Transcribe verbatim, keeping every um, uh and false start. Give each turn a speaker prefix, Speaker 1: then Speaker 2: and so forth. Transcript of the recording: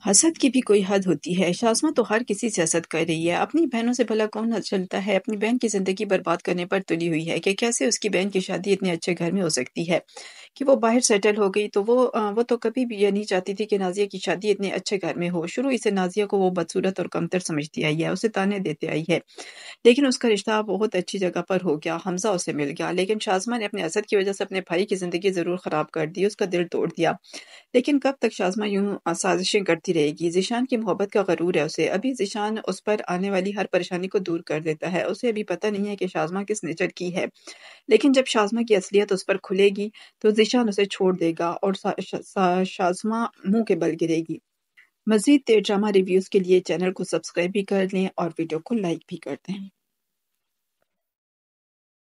Speaker 1: हसद की भी कोई हद होती है। शाज़मा तो हर किसी से हसद कर रही है। अपनी बहनों से भला कौन न चलता है? अपनी बहन की ज़िंदगी बर्बाद करने पर तुली हुई है कि कैसे उसकी बहन की शादी इतने अच्छे घर में हो सकती है कि वो बाहर सेटल हो गई। तो वो अ, वो तो कभी भी ये नहीं चाहती थी कि नाज़िया की शादी इतने अच्छे घर में हो। शुरू ही से नाज़िया को वो बदसूरत और कमतर समझती आई है, उसे ताने देते आई है। लेकिन उसका रिश्ता बहुत अच्छी जगह पर हो गया, हमज़ा उसे मिल गया। लेकिन शाज़मा ने अपने हसद की वजह से अपने भाई की ज़िंदगी ज़रूर ख़राब कर दी, उसका दिल तोड़ दिया। लेकिन कब तक शाज़मा यूँ अ, साज़िशें करती रहेगी? ज़ीशान की मोहब्बत का गरूर है उसे। अभी ज़ीशान उस पर आने वाली हर परेशानी को दूर कर देता है। उसे अभी पता नहीं है कि शाज़मा किस नेचर की है। लेकिन जब शाज़मा की असलियत उस पर खुलेगी, तो ज़ीशान उसे छोड़ देगा और सा श सा शाज़मा मुँह के बल गिरेगी। मज़ीद तेज़ ड्रामा रिव्यूज़ के लिए चैनल को सब्सक्राइब भी कर लें और वीडियो को लाइक भी कर दें।